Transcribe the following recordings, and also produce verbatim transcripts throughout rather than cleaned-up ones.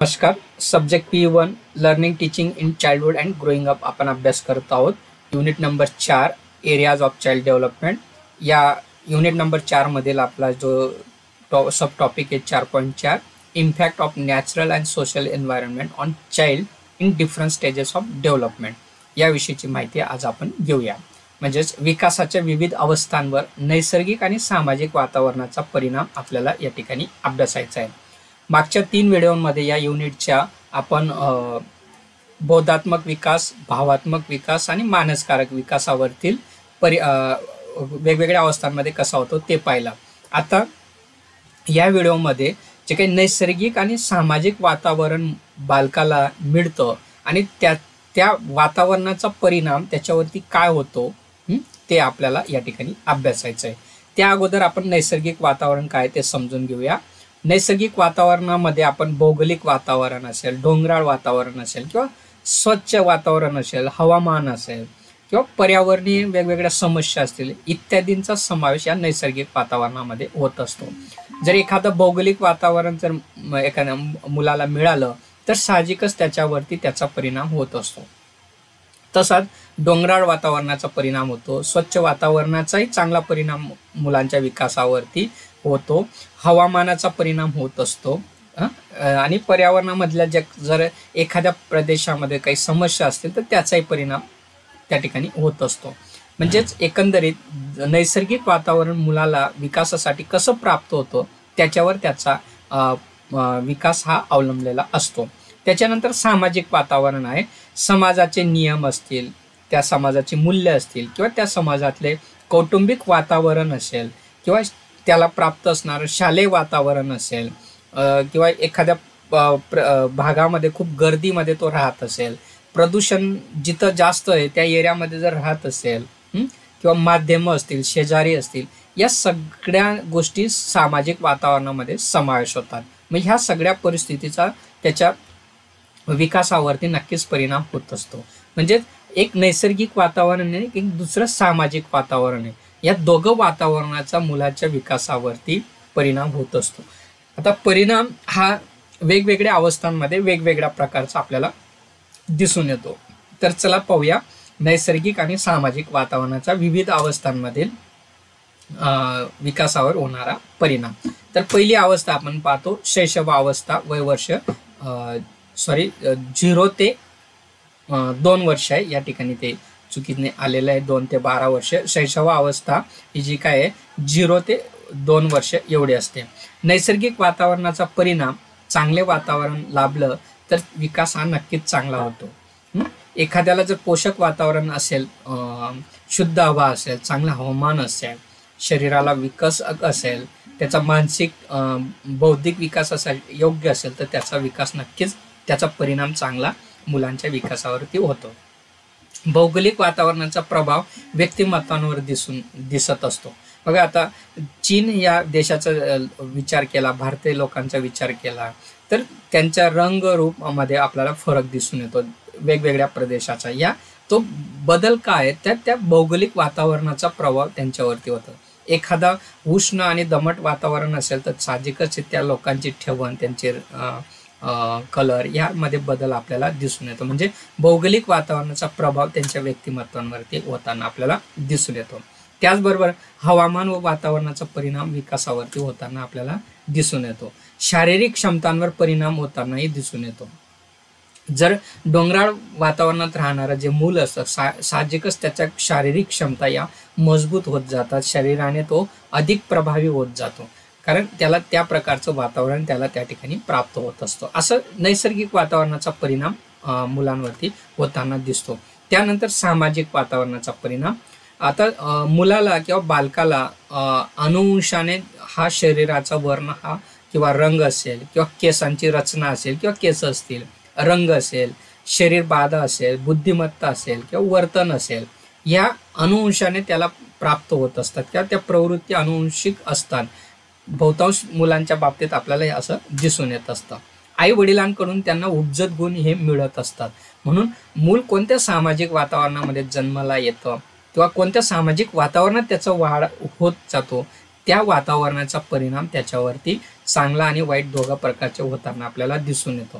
नमस्कार. Subject P one learning teaching in childhood and growing up आपण अभ्यास करत आहोत. युनिट नंबर चार एरियाज ऑफ चाइल्ड डेव्हलपमेंट. या युनिट नंबर चार मधील आपला जो टॉ सब टॉपिक आहे चार पॉईंट चार impact of natural and social environment on child in different stages of development याविषयीची माहिती आज आपण घेऊया. म्हणजेच विकासाच्या विविध अवस्थांवर नैसर्गिक आणि सामाजिक वातावरणाचा परिणाम आपल्याला या ठिकाणी अभ्यासायचा आहे. मागच्या तीन व्हिडिओमध्ये या युनिटच्या आपण बौद्धात्मक विकास, भावात्मक विकास आणि मानसकारक विकासावरील परि वेगवेगळ्या अवस्थांमध्ये कसा होतो ते पाहिला. आता या व्हिडिओमध्ये जे काही नैसर्गिक आणि सामाजिक वातावरण बालकाला मिळतं आणि त्या त्या वातावरणाचा परिणाम त्याच्यावरती काय होतो ते आपल्याला या ठिकाणी अभ्यासायचं आहे. त्या अगोदर आपण नैसर्गिक वातावरण काय ते समजून घेऊया. नैसर्गिक वातावरणामध्ये आपण भौगोलिक वातावरण असेल, डोंगराळ वातावरण असेल किंवा स्वच्छ वातावरण असेल, हवामान असेल किंवा पर्यावरणीय वेगवेगळ्या समस्या असतील इत्यादींचा समावेश या नैसर्गिक वातावरणामध्ये होत असतो. जर एखादं भौगोलिक वातावरण जर एखाद्या मुलाला मिळालं तर साहजिकच त्याच्यावरती त्याचा परिणाम होत असतो. तसाच डोंगराळ वातावरणाचा परिणाम होतो, स्वच्छ वातावरणाचाही चांगला परिणाम मुलांच्या विकासावरती होतो, हवामानाचा परिणाम होत असतो आणि पर्यावरणामधल्या ज्या जर एखाद्या प्रदेशामध्ये काही समस्या असतील तर त्याचाही परिणाम त्या ठिकाणी होत असतो. म्हणजेच एकंदरीत नैसर्गिक वातावरण मुलाला विकासासाठी कसं प्राप्त होतं त्याच्यावर त्याचा विकास हा अवलंबलेला असतो. त्याच्यानंतर सामाजिक वातावरण आहे. समाजाचे नियम असतील, त्या समाजाची मूल्य असतील किंवा त्या समाजातले कौटुंबिक वातावरण असेल किंवा त्याला प्राप्त असणारं शालेय वातावरण असेल किंवा एखाद्या भागामध्ये खूप गर्दीमध्ये तो राहत असेल, प्रदूषण जिथं जास्त आहे त्या एरियामध्ये जर राहत असेल किंवा माध्यमं असतील, शेजारी असतील, या सगळ्या गोष्टी सामाजिक वातावरणामध्ये समावेश होतात. मग ह्या सगळ्या परिस्थितीचा त्याच्या विकासावरती नक्कीच परिणाम होत असतो. म्हणजे एक नैसर्गिक वातावरण आहे, एक दुसरं सामाजिक वातावरण आहे. या दोघं वातावरणाचा मुलाच्या विकासावरती परिणाम होत असतो. आता परिणाम हा वेगवेगळ्या अवस्थांमध्ये वेगवेगळ्या प्रकारचा आपल्याला दिसून येतो. तर चला पाहूया नैसर्गिक आणि सामाजिक वातावरणाचा विविध अवस्थांमधील विकासावर होणारा परिणाम. तर पहिली अवस्था आपण पाहतो शैशवावस्था. वय वर्ष सॉरी झिरो ते दोन वर्ष आहे. या ठिकाणी ते चुकीने आलेलं आहे. दोन ते बारा वर्ष शैशवा अवस्था ही जी काय आहे झिरो ते दोन वर्ष एवढी असते. नैसर्गिक वातावरणाचा परिणाम चांगले वातावरण लाभलं तर विकास हा नक्कीच चांगला होतो. एखाद्याला जर पोषक वातावरण असेल, शुद्ध हवा असेल, चांगलं हवामान असेल, शरीराला विकास असेल, त्याचा मानसिक बौद्धिक विकास असेल योग्य असेल तर त्याचा विकास नक्कीच त्याचा परिणाम चांगला मुलांच्या विकासावरती होतो. भौगोलिक वातावरणाचा प्रभाव व्यक्तिमत्वांवर दिसून दिसत असतो. बघा आता चीन या देशाचा विचार केला, भारतीय लोकांचा विचार केला तर त्यांच्या रंग रूपामध्ये आपल्याला फरक दिसून येतो वेगवेगळ्या प्रदेशाचा. या तो बदल काय आहे त्या त्या भौगोलिक वातावरणाचा प्रभाव त्यांच्यावरती होतो. एखादा उष्ण आणि दमट वातावरण असेल तर साहजिकच त्या लोकांची ठेवण, त्यांचे कलर यामध्ये बदल आपल्याला दिसून येतो. म्हणजे भौगोलिक वातावरणाचा प्रभाव त्यांच्या व्यक्तिमत्वांवरती होताना आपल्याला दिसून येतो. त्याचबरोबर हवामान व वातावरणाचा परिणाम विकासावरती होताना आपल्याला दिसून येतो. शारीरिक क्षमतांवर परिणाम होतानाही दिसून येतो. जर डोंगराळ वातावरणात राहणारं जे मूल असतं सा साहजिकच त्याच्या शारीरिक क्षमता या मजबूत होत जातात. शरीराने तो अधिक प्रभावी होत जातो कारण त्याला त्या प्रकारचं वातावरण त्याला त्या ठिकाणी प्राप्त होत असतो. असं नैसर्गिक वातावरणाचा परिणाम मुलांवरती होताना दिसतो. त्यानंतर सामाजिक वातावरणाचा परिणाम. आता मुलाला किंवा बालकाला अनुवंशाने हा शरीराचा वर्ण हा किंवा रंग असेल किंवा केसांची रचना असेल किंवा केस असतील, रंग असेल, शरीर बाधा असेल, बुद्धिमत्ता असेल किंवा वर्तन असेल, या अनुवंशाने त्याला प्राप्त होत असतात किंवा त्या प्रवृत्ती अनुवंशिक असतात. बहुतांश मुलांच्या बाबतीत आपल्याला हे असं दिसून येत असतं. आई वडिलांकडून त्यांना उपजत गुण हे मिळत असतात. म्हणून मूल कोणत्या सामाजिक वातावरणामध्ये जन्माला येतं किंवा कोणत्या सामाजिक वातावरणात त्याचा वाढ होत जातो त्या वातावरणाचा परिणाम त्याच्यावरती चांगला आणि वाईट दोघा प्रकारचे होताना आपल्याला दिसून येतो.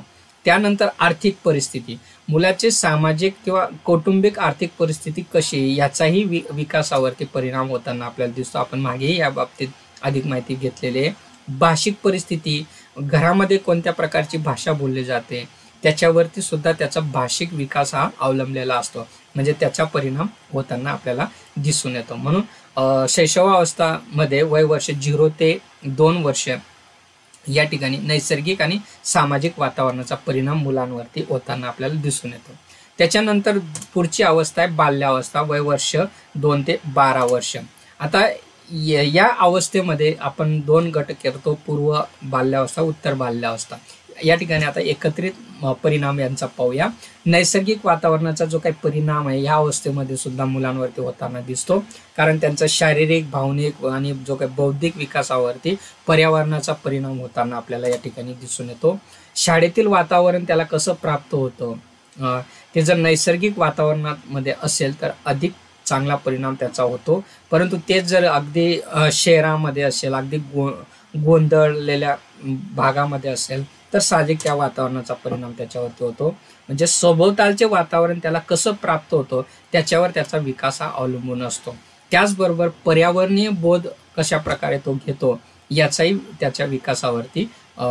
त्यानंतर आर्थिक परिस्थिती, मुलाचे सामाजिक किंवा कौटुंबिक आर्थिक परिस्थिती कशी याचाही वि विकासावरती परिणाम होताना आपल्याला दिसतो. आपण मागेही या बाबतीत अधिक माहिती घेतलेली आहे. भाषिक परिस्थिती, घरामध्ये कोणत्या प्रकारची भाषा बोलली जाते त्याच्यावरती सुद्धा त्याचा भाषिक विकास हा अवलंबलेला असतो, म्हणजे त्याचा परिणाम होताना आपल्याला दिसून येतो. म्हणून शैशवावस्थामध्ये वय वर्ष झिरो ते दोन वर्ष या ठिकाणी नैसर्गिक आणि सामाजिक वातावरणाचा परिणाम मुलांवरती होताना आपल्याला दिसून येतो. त्याच्यानंतर पुढची अवस्था आहे बाल्यावस्था, वय वर्ष दोन ते बारा वर्ष. आता या अवस्थेमध्ये आपण दोन गट करतो, पूर्व बाल्यावस्था, उत्तर बाल्यावस्था. या ठिकाणी आता एकत्रित परिणाम यांचा पाहूया. नैसर्गिक वातावरणाचा जो काही परिणाम आहे या अवस्थेमध्ये सुद्धा मुलांवरती होताना दिसतो, कारण त्यांचा शारीरिक, भावनिक आणि जो काही बौद्धिक विकासावरती पर्यावरणाचा परिणाम होताना आपल्याला या ठिकाणी दिसून येतो. शाळेतील वातावरण त्याला कसं प्राप्त होतं, ते जर नैसर्गिक वातावरणामध्ये असेल तर अधिक चांगला परिणाम त्याचा होतो, परंतु तेच जर अगदी शहरामध्ये असेल, अगदी गो गोंधळलेल्या भागामध्ये असेल तर साहजिक त्या वातावरणाचा परिणाम त्याच्यावरती होतो. म्हणजे सभोवतालचे वातावरण त्याला कसं प्राप्त होतं त्याच्यावर त्याचा विकास हा अवलंबून असतो. त्याचबरोबर पर्यावरणीय बोध कशा प्रकारे तो घेतो याचाही त्याच्या विकासावरती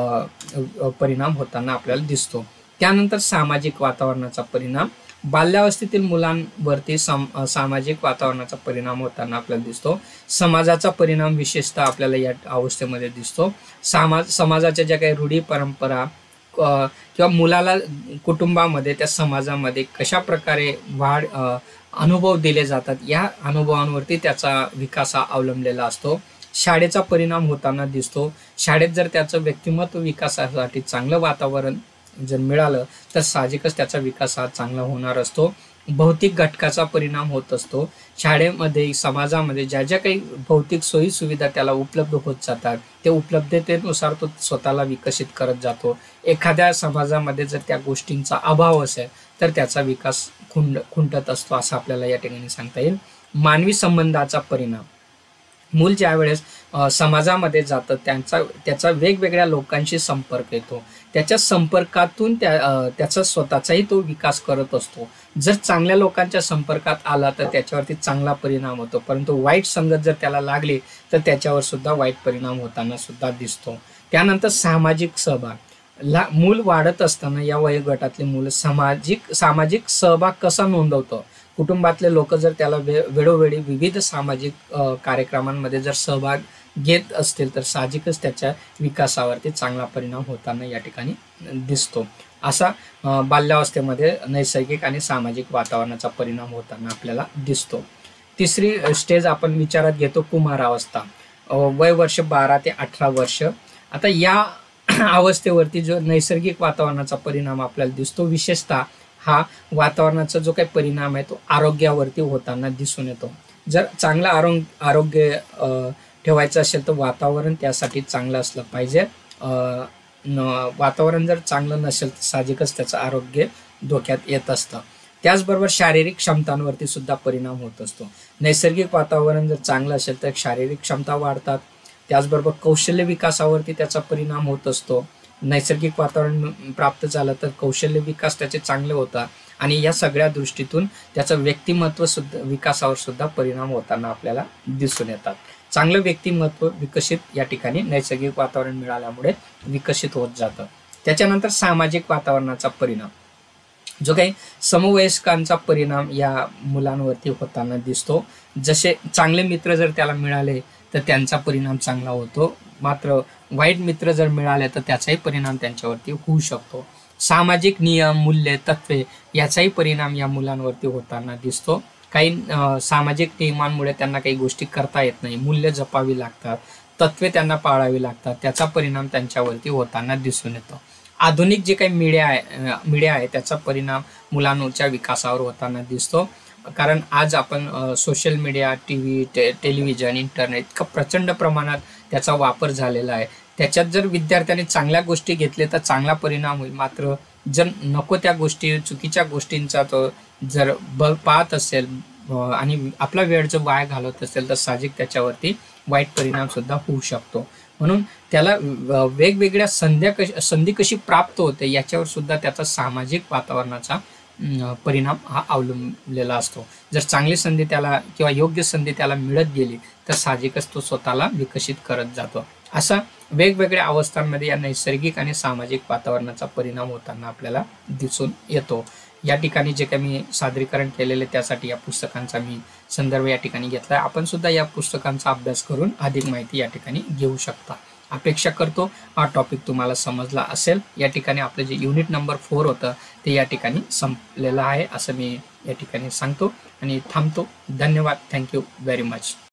परिणाम होताना आपल्याला दिसतो. त्यानंतर सामाजिक वातावरणाचा परिणाम, बाल्यावस्थेतील मुलांवरती सम सामाजिक वातावरणाचा परिणाम होताना आपल्याला दिसतो. समाजाचा परिणाम विशेषतः आपल्याला या अवस्थेमध्ये दिसतो. समाज समाजाच्या ज्या काही रूढी परंपरा किंवा मुलाला कुटुंबामध्ये, त्या समाजामध्ये कशा प्रकारे वाढ अनुभव दिले जातात या अनुभवांवरती त्याचा विकास हा अवलंबलेला असतो. शाळेचा परिणाम होताना दिसतो. शाळेत जर त्याचं व्यक्तिमत्व विकासासाठी चांगलं वातावरण जर मिळालं तर साहजिकच त्याचा विकास हा चांगला होणार असतो. भौतिक घटकाचा परिणाम होत असतो. शाळेमध्ये, समाजामध्ये ज्या ज्या काही भौतिक सोयी सुविधा त्याला उपलब्ध होत जातात ते उपलब्धतेनुसार तो स्वतःला विकसित करत जातो. एखाद्या समाजामध्ये जर त्या गोष्टींचा अभाव असेल तर त्याचा विकास खुंड खुंटत असतो असं आपल्याला या ठिकाणी सांगता येईल. मानवी संबंधाचा परिणाम, मूल ज्या वेळेस समाजामध्ये जातं त्यांचा त्याचा वेगवेगळ्या लोकांशी संपर्क येतो. त्याच्या संपर्कातून त्या त्याचा स्वतःचाही तो विकास करत असतो. जर चांगल्या लोकांच्या संपर्कात आला तर त्याच्यावरती चांगला परिणाम होतो, परंतु वाईट संगत जर त्याला लागली तर त्याच्यावर सुद्धा वाईट परिणाम होताना सुद्धा दिसतो. त्यानंतर सामाजिक सहभाग, ला मूल वाढत असताना या वयोगटातले मुलं सामाजिक सामाजिक सहभाग कसा नोंदवतं, कुटुंबातले लोक जर त्याला वे वेळोवेळी विविध सामाजिक कार्यक्रमांमध्ये जर सहभाग घेत असतील तर साहजिकच त्याच्या विकासावरती चांगला परिणाम होताना या ठिकाणी दिसतो. असा बाल्यावस्थेमध्ये नैसर्गिक आणि सामाजिक वातावरणाचा परिणाम होताना आपल्याला दिसतो. तिसरी स्टेज आपण विचारात घेतो कुमारावस्था, वय वर्ष बारा ते अठरा वर्ष. आता या अवस्थेवरती जो नैसर्गिक वातावरणाचा परिणाम आपल्याला दिसतो, विशेषतः हा वातावरणाचा जो काही परिणाम आहे तो आरोग्यावरती होताना दिसून येतो. जर चांगलं आरोग्य आरोग्य ठेवायचं असेल तर वातावरण त्यासाठी चांगलं असलं पाहिजे. वातावरण जर चांगलं नसेल तर साहजिकच त्याचं आरोग्य धोक्यात येत असतं. त्याचबरोबर शारीरिक क्षमतांवरती सुद्धा परिणाम होत असतो. नैसर्गिक वातावरण जर चांगलं असेल तर शारीरिक क्षमता वाढतात. त्याचबरोबर कौशल्य विकासावरती त्याचा परिणाम होत असतो. नैसर्गिक वातावरण प्राप्त झालं तर कौशल्य विकास त्याचे चांगले होतात आणि या सगळ्या दृष्टीतून त्याचं व्यक्तिमत्व सुद्धा विकासावर सुद्धा परिणाम होताना आपल्याला दिसून येतात. चांगलं व्यक्तिमत्व विकसित या ठिकाणी नैसर्गिक वातावरण मिळाल्यामुळे विकसित होत जातं. त्याच्यानंतर सामाजिक वातावरणाचा परिणाम, जो काही समवयस्कांचा परिणाम या मुलांवरती होताना दिसतो. जसे चांगले मित्र जर त्याला मिळाले तर त्यांचा परिणाम चांगला होतो, मात्र वाईट मित्र जर मिळाले तर त्याचाही परिणाम त्यांच्यावरती होऊ शकतो. सामाजिक नियम, मूल्ये, तत्वे याचाही परिणाम या मुलांवरती होताना दिसतो. काही सामाजिक नियमांमुळे त्यांना काही गोष्टी करता येत नाही, मूल्य जपावी लागतात, तत्वे त्यांना पाळावी लागतात, त्याचा परिणाम त्यांच्यावरती होताना दिसून येतो. आधुनिक जे काही मीडिया आहे मीडिया आहे त्याचा परिणाम मुलांच्या विकासावर होताना दिसतो. कारण आज आपण सोशल मीडिया, टी व्ही, टे टेलिव्हिजन, इंटरनेट इतकं प्रचंड प्रमाणात त्याचा वापर झालेला आहे. त्याच्यात जर विद्यार्थ्यांनी चांगल्या गोष्टी घेतल्या तर चांगला परिणाम होईल, मात्र जर नको त्या गोष्टी, चुकीच्या गोष्टींचा तो जर बघ पाहत असेल आणि आपला वेळ जर वाया घालवत असेल तर साहजिक त्याच्यावरती वाईट परिणाम सुद्धा होऊ शकतो. म्हणून त्याला व वेगवेगळ्या संध्या कशी संधी कशी प्राप्त होते याच्यावर सुद्धा त्याचा सामाजिक वातावरणाचा अं, परिणाम हा अवलंबलेला असतो. जर चांगली संधी त्याला किंवा योग्य संधी त्याला मिळत गेली तर साहजिकच तो स्वतःला विकसित करत जातो. असा वेगवेगळ्या अवस्थांमध्ये या नैसर्गिक आणि सामाजिक वातावरणाचा परिणाम होताना आपल्याला दिसून येतो. या ठिकाणी जे काही मी सादरीकरण केलेले त्यासाठी या पुस्तकांचा मी संदर्भ या ठिकाणी घेतला आहे. आपण सुद्धा या पुस्तकांचा अभ्यास करून अधिक माहिती या ठिकाणी घेऊ शकता. अपेक्षा करतो हा टॉपिक तुम्हाला समजला असेल. या ठिकाणी आपलं जे युनिट नंबर फोर होतं ते या ठिकाणी संपलेलं आहे असं मी या ठिकाणी सांगतो आणि थांबतो. धन्यवाद. Thank you very much.